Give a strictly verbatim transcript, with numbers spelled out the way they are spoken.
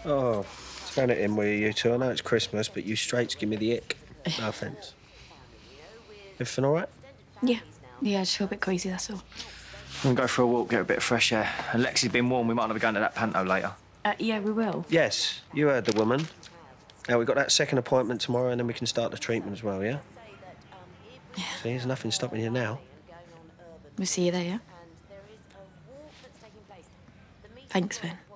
Oh, turn it in with you two. I know it's Christmas, but you straights give me the ick. No offence. Everything all right? Yeah. Yeah, I just feel a bit queasy, that's all. We'll go for a walk, get a bit of fresh air. And Lexi's been warned, we might not be going to that panto later. Uh, yeah, we will. Yes, you heard the woman. Now, we've got that second appointment tomorrow, and then we can start the treatment as well, yeah? Yeah. See, there's nothing stopping you now. We'll see you there, yeah? Thanks, Ben.